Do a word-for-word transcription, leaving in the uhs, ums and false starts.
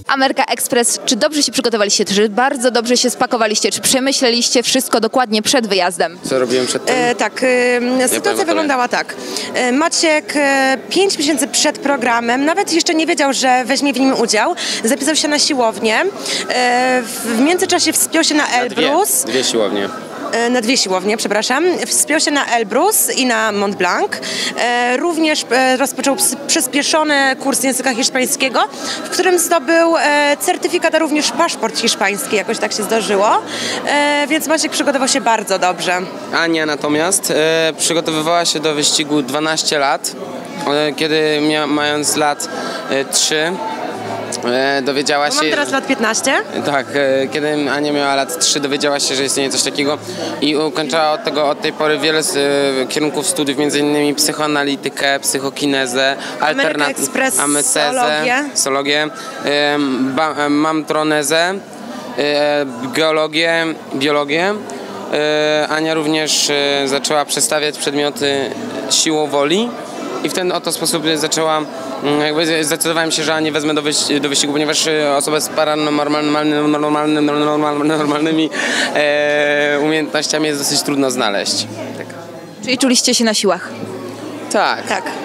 Ameryka Express, czy dobrze się przygotowaliście, czy bardzo dobrze się spakowaliście, czy przemyśleliście wszystko dokładnie przed wyjazdem? Co robiłem przed tym? E, tak, e, sytuacja wyglądała tak. E, Maciek e, pięć miesięcy przed programem, nawet jeszcze nie wiedział, że weźmie w nim udział, zapisał się na siłownię. E, w międzyczasie wspiął się na Elbrus. Dwie, dwie siłownie. Na dwie siłownie, przepraszam. Wspiął się na Elbrus i na Mont Blanc. E, również e, rozpoczął przyspieszony kurs języka hiszpańskiego, w którym zdobył e, certyfikat, a również paszport hiszpański, jakoś tak się zdarzyło. E, więc Maciek przygotował się bardzo dobrze. Ania natomiast e, przygotowywała się do wyścigu dwanaście lat, e, kiedy mia, mając lat e, trzy e, dowiedziała Bo się... mam teraz lat piętnaście. Tak, e, kiedy Ania miała lat trzy, dowiedziała się, że istnieje coś takiego i ukończyła od tego od tej pory wiele z, e, kierunków studiów, między innymi psychoanalitykę, psychokinezę, alternatywę, amesezę, sologię, e, ba, e, mamtronezę, e, geologię, biologię. E, Ania również e, zaczęła przestawiać przedmioty siłą woli i w ten oto sposób zaczęła, jakby zdecydowałem się, że nie wezmę do, wyś- do wyścigu, ponieważ osobę z paranormalnymi normalny, normalny, normalnymi e, umiejętnościami jest dosyć trudno znaleźć. Tak. Czyli czuliście się na siłach? Tak. Tak.